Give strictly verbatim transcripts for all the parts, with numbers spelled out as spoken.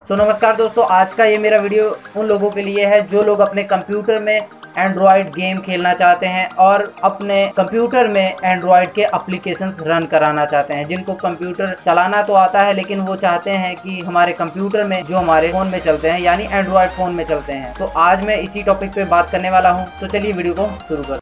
तो नमस्कार दोस्तों, आज का ये मेरा वीडियो उन लोगों के लिए है जो लोग अपने कंप्यूटर में एंड्रॉयड गेम खेलना चाहते हैं और अपने कंप्यूटर में एंड्रॉयड के एप्लीकेशंस रन कराना चाहते हैं। जिनको कंप्यूटर चलाना तो आता है लेकिन वो चाहते हैं कि हमारे कंप्यूटर में जो हमारे फोन में चलते हैं यानी एंड्रॉयड फोन में चलते हैं। तो आज मैं इसी टॉपिक पे बात करने वाला हूँ। तो चलिए वीडियो को शुरू कर।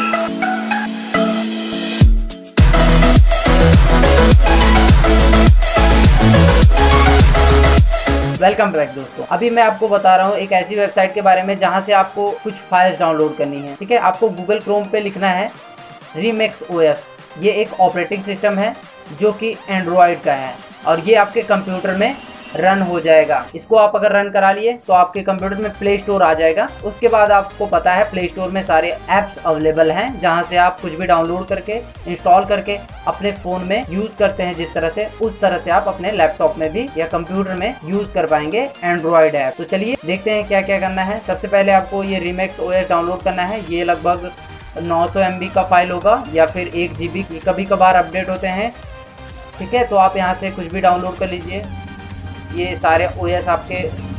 वेलकम बैक दोस्तों, अभी मैं आपको बता रहा हूँ एक ऐसी वेबसाइट के बारे में जहाँ से आपको कुछ फाइल्स डाउनलोड करनी है। ठीक है, आपको गूगल क्रोम पे लिखना है रीमेक्स ओएस। ये एक ऑपरेटिंग सिस्टम है जो कि एंड्रॉयड का है और ये आपके कंप्यूटर में रन हो जाएगा। इसको आप अगर रन करा लिए तो आपके कंप्यूटर में प्ले स्टोर आ जाएगा। उसके बाद आपको पता है प्ले स्टोर में सारे ऐप्स अवेलेबल हैं जहां से आप कुछ भी डाउनलोड करके इंस्टॉल करके अपने फ़ोन में यूज़ करते हैं। जिस तरह से उस तरह से आप अपने लैपटॉप में भी या कंप्यूटर में यूज़ कर पाएंगे एंड्रॉयड ऐप। तो चलिए देखते हैं क्या क्या करना है। सबसे पहले आपको ये रीमेक्स ओएस डाउनलोड करना है। ये लगभग नौ सौ एम बी का फाइल होगा या फिर एक जी बी, कभी कभार अपडेट होते हैं। ठीक है, तो आप यहाँ से कुछ भी डाउनलोड कर लीजिए। ये सारे ओएस आपके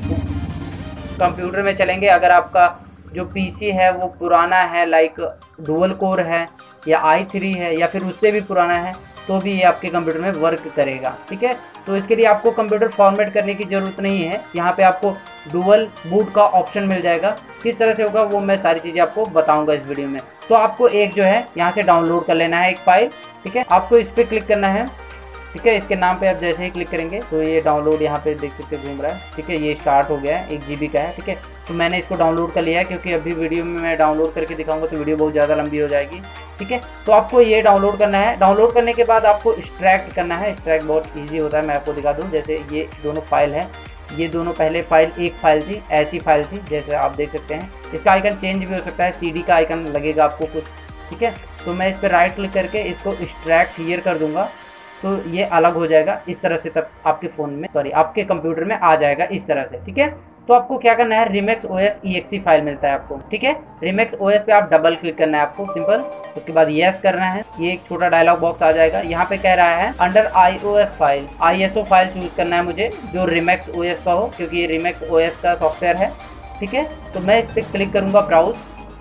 कंप्यूटर में चलेंगे। अगर आपका जो पीसी है वो पुराना है, लाइक डुअल कोर है या आई थ्री है या फिर उससे भी पुराना है, तो भी ये आपके कंप्यूटर में वर्क करेगा। ठीक है, तो इसके लिए आपको कंप्यूटर फॉर्मेट करने की ज़रूरत नहीं है। यहाँ पे आपको डुअल बूट का ऑप्शन मिल जाएगा। किस तरह से होगा वो मैं सारी चीज़ें आपको बताऊँगा इस वीडियो में। तो आपको एक जो है यहाँ से डाउनलोड कर लेना है एक फाइल। ठीक है, आपको इस पर क्लिक करना है। ठीक है, इसके नाम पे आप जैसे ही क्लिक करेंगे तो ये डाउनलोड यहाँ पे देख सकते घूम रहा है। ठीक है, ये स्टार्ट हो गया है, एक जीबी का है। ठीक है, तो मैंने इसको डाउनलोड कर लिया है क्योंकि अभी वीडियो में मैं डाउनलोड करके दिखाऊंगा तो वीडियो बहुत ज़्यादा लंबी हो जाएगी। ठीक है, तो आपको ये डाउनलोड करना है। डाउनलोड करने के बाद आपको एक्सट्रैक्ट करना है। एक्सट्रैक्ट बहुत ईजी होता है, मैं आपको दिखा दूँ। जैसे ये दोनों फाइल है, ये दोनों पहले फाइल एक फाइल थी, ऐसी फाइल थी जैसे आप देख सकते हैं। इसका आइकन चेंज भी हो सकता है, सी डी का आइकन लगेगा आपको कुछ। ठीक है, तो मैं इस पर राइट क्लिक करके इसको एक्सट्रैक्ट हियर कर दूंगा तो ये अलग हो जाएगा इस तरह से। तब आपके फ़ोन में सॉरी आपके कंप्यूटर में आ जाएगा इस तरह से। ठीक है, तो आपको क्या करना है, रीमेक्स ओएस ईएक्सी फाइल मिलता है आपको। ठीक है, रीमेक्स ओएस पे आप डबल क्लिक करना है आपको, सिंपल। उसके बाद यस करना है। ये एक छोटा डायलॉग बॉक्स आ जाएगा। यहाँ पे कह रहा है under iOS file, ISO file choose करना है मुझे जो रीमेक्स ओएस का हो, क्योंकि ये रीमेक्स ओएस का सॉफ्टवेयर है। ठीक है, तो मैं इस पर क्लिक करूँगा ब्राउज।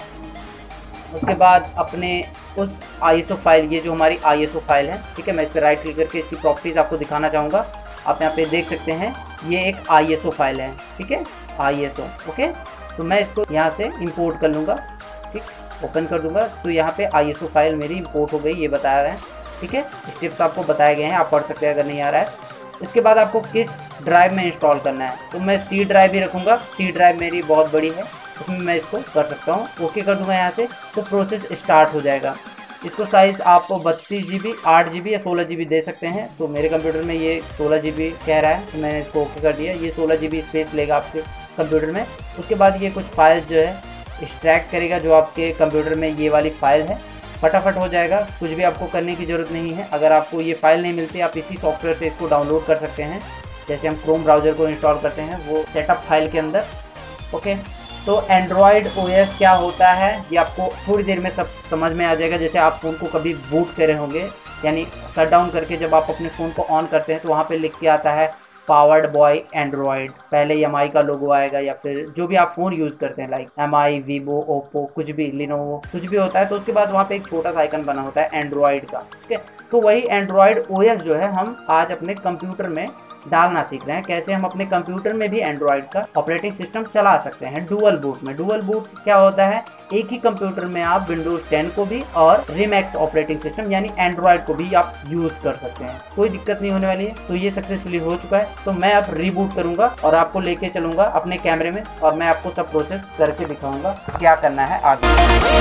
उसके बाद अपने उस आईएसओ फाइल, ये जो हमारी आईएसओ फाइल है। ठीक है, मैं इस पर राइट क्लिक करके इसकी प्रॉपर्टीज आपको दिखाना चाहूँगा। आप यहाँ पे देख सकते हैं ये एक आईएसओ फाइल है। ठीक है, आईएसओ। ओके, तो मैं इसको यहाँ से इंपोर्ट कर लूँगा। ठीक, ओपन कर दूँगा तो यहाँ पे आईएसओ फाइल मेरी इंपोर्ट हो गई, ये बताया रहा है। ठीक है, स्टेप्स आपको बताए गए हैं, आप पढ़ सकते हैं अगर नहीं आ रहा है। इसके बाद आपको किस ड्राइव में इंस्टॉल करना है, तो मैं सी ड्राइव ही रखूँगा। सी ड्राइव मेरी बहुत बड़ी है, उसमें मैं इसको कर सकता हूँ। ओके कर दूंगा यहाँ से, तो प्रोसेस स्टार्ट हो जाएगा। इसको साइज़ आपको बत्तीस जी बी, आठ जी बी या सोलह जी बी दे सकते हैं। तो मेरे कंप्यूटर में ये सोलह जी बी कह रहा है, तो मैंने इसको ओके कर दिया। ये सोलह जी बी स्पेस लेगा आपके कंप्यूटर में। उसके बाद ये कुछ फाइल्स जो है एक्सट्रैक्ट करेगा जो आपके कंप्यूटर में ये वाली फ़ाइल है। फटाफट हो जाएगा, कुछ भी आपको करने की ज़रूरत नहीं है। अगर आपको ये फाइल नहीं मिलती, आप इसी सॉफ्टवेयर से इसको डाउनलोड कर सकते हैं। जैसे हम क्रोम ब्राउज़र को इंस्टॉल करते हैं वो सेटअप फाइल के अंदर। ओके, तो एंड्रॉयड ओएस क्या होता है ये आपको थोड़ी देर में सब समझ में आ जाएगा। जैसे आप फ़ोन को कभी बूट करे होंगे, यानी शट डाउन करके जब आप अपने फ़ोन को ऑन करते हैं तो वहाँ पे लिख के आता है पावर्ड बॉय एंड्रॉयड। पहले एम आई का लोगो आएगा या फिर जो भी आप फ़ोन यूज़ करते हैं, like M I, Vivo, Oppo, कुछ भी, लिनोवो, कुछ भी होता है। तो उसके बाद वहाँ पे एक छोटा सा आइकन बना होता है एंड्रॉयड का। ठीक है, तो वही एंड्रॉयड ओएस जो है हम आज अपने कंप्यूटर में डालना सीख रहे हैं। कैसे हम अपने कंप्यूटर में भी एंड्रॉयड का ऑपरेटिंग सिस्टम चला सकते हैं डुअल बूट में। डुअल बूट क्या होता है, एक ही कंप्यूटर में आप विंडोज टेन को भी और रीमेक्स ऑपरेटिंग सिस्टम यानी एंड्रॉयड को भी आप यूज कर सकते हैं। कोई दिक्कत नहीं होने वाली है। तो ये सक्सेसफुली हो चुका है। तो मैं अब रीबूट करूंगा और आपको लेके चलूंगा अपने कैमरे में और मैं आपको सब प्रोसेस करके दिखाऊंगा क्या करना है आगे।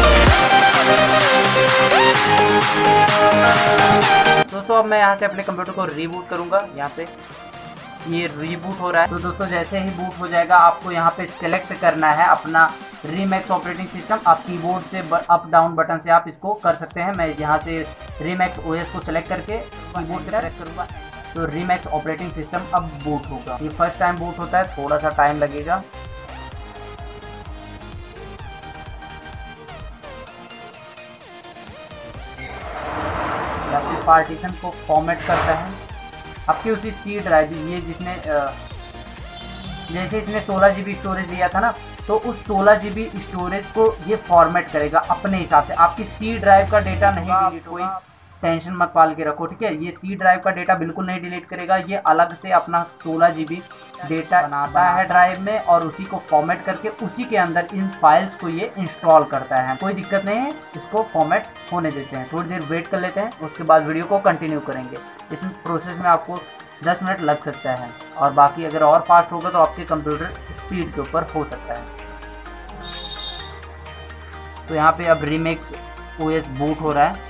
दोस्तों अब मैं यहाँ से अपने कंप्यूटर को रीबूट करूंगा। यहाँ पे ये रीबूट हो रहा है। तो दोस्तों जैसे ही बूट हो जाएगा आपको यहाँ पे सिलेक्ट करना है अपना रीमेक्स ऑपरेटिंग सिस्टम। आप कीबोर्ड से अप डाउन बटन से आप इसको कर सकते हैं। मैं यहाँ से रीमेक्स ओएस को सिलेक्ट करके कीबोर्ड से सिलेक्ट करूँगा तो रीमेक्स ऑपरेटिंग सिस्टम अब बूट होगा। ये फर्स्ट टाइम बूट होता है, थोड़ा सा टाइम लगेगा। या फिर पार्टीशन को फॉर्मेट करता है आपकी उसी सी ड्राइव, ये जिसने जैसे इसने सोलह जी बी स्टोरेज दिया था ना, तो उस सोलह जी बी स्टोरेज को ये फॉर्मेट करेगा अपने हिसाब से। आपकी सी ड्राइव का डेटा नहीं डिलीट होगा, टेंशन मत पाल के रखो, ठीक है। ये सी ड्राइव का डेटा बिल्कुल नहीं डिलीट करेगा, ये अलग से अपना सोलह जी बी डेटा बनाता है ड्राइव में और उसी को फॉर्मेट करके उसी के अंदर इन फाइल्स को ये इंस्टॉल करता है। कोई दिक्कत नहीं है, इसको फॉर्मेट होने देते हैं, थोड़ी देर वेट कर लेते हैं, उसके बाद वीडियो को कंटिन्यू करेंगे। इस प्रोसेस में आपको दस मिनट लग सकता है और बाकी अगर और फास्ट होगा तो आपके कंप्यूटर स्पीड के ऊपर हो सकता है। तो यहाँ पे अब रीमेक्स ओएस बूट हो रहा है।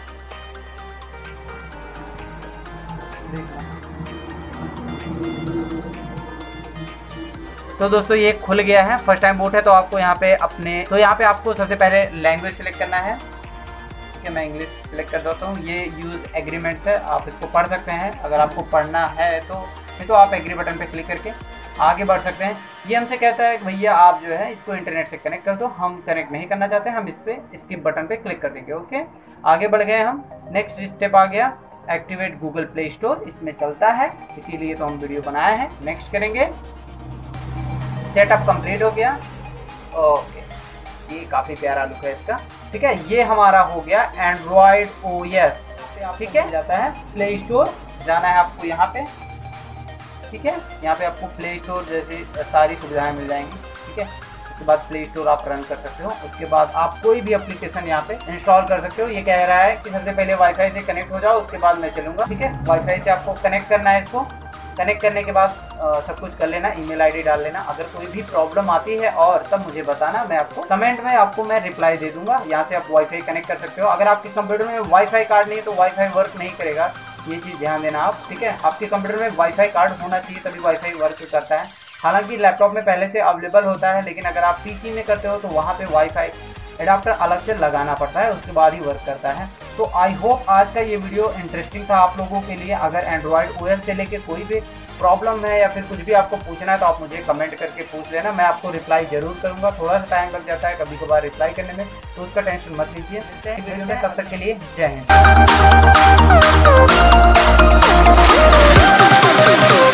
तो दोस्तों ये खुल गया है, फर्स्ट टाइम बूट है। तो आपको यहाँ पे अपने तो यहाँ पे आपको सबसे पहले लैंग्वेज सेलेक्ट करना है, ठीक है। मैं इंग्लिश सेलेक्ट कर देता हूँ। ये यूज एग्रीमेंट्स है, आप इसको पढ़ सकते हैं। अगर आपको पढ़ना है तो नहीं तो आप एग्री बटन पे क्लिक करके आगे बढ़ सकते हैं। ये हमसे कहता है कि भैया आप जो है इसको इंटरनेट से कनेक्ट कर दो, हम कनेक्ट नहीं करना चाहते, हम इस पे स्किप बटन पे क्लिक कर देंगे। ओके, आगे बढ़ गए हम। नेक्स्ट स्टेप आ गया एक्टिवेट गूगल प्ले स्टोर, इसमें चलता है, इसीलिए तो हम वीडियो बनाए हैं। नेक्स्ट करेंगे, सेटअप कंप्लीट हो गया। ओके, ये काफ़ी प्यारा लुक है इसका, ठीक है। ये हमारा हो गया एंड्रॉयड ओएस, ठीक है। जाता है प्ले स्टोर, जाना है आपको यहाँ पे, ठीक है। यहाँ पे आपको प्ले स्टोर जैसी सारी सुविधाएं मिल जाएंगी, ठीक है। उसके बाद प्ले स्टोर आप रन कर सकते हो। उसके बाद आप कोई भी एप्लीकेशन यहाँ पे इंस्टॉल कर सकते हो। ये कह रहा है कि सबसे पहले वाईफाई से कनेक्ट हो जाओ, उसके बाद मैं चलूँगा, ठीक है। वाईफाई से आपको कनेक्ट करना है। इसको कनेक्ट करने के बाद आ, सब कुछ कर लेना, ईमेल आईडी डाल लेना। अगर कोई भी प्रॉब्लम आती है और तब मुझे बताना, मैं आपको कमेंट में आपको मैं रिप्लाई दे दूंगा। यहाँ से आप वाईफाई कनेक्ट कर सकते हो। अगर आपके कंप्यूटर में वाईफाई कार्ड नहीं है तो वाईफाई वर्क नहीं करेगा, ये चीज़ ध्यान देना आप, ठीक है। आपके कंप्यूटर में वाईफाई कार्ड होना चाहिए तभी वाईफाई वर्क करता है। हालांकि लैपटॉप में पहले से अवेलेबल होता है, लेकिन अगर आप पीसी में करते हो तो वहाँ पे वाईफाई एडाप्टर अलग से लगाना पड़ता है, उसके बाद ही वर्क करता है। तो आई होप आज का ये वीडियो इंटरेस्टिंग था आप लोगों के लिए। अगर एंड्रॉयड ओएस से लेके कोई भी प्रॉब्लम है या फिर कुछ भी आपको पूछना है तो आप मुझे कमेंट करके पूछ लेना, मैं आपको रिप्लाई जरूर करूंगा। थोड़ा सा टाइम लग जाता है कभी कभार रिप्लाई करने में, तो उसका टेंशन मत लीजिए। वीडियो में तब तक के लिए जय हिंद।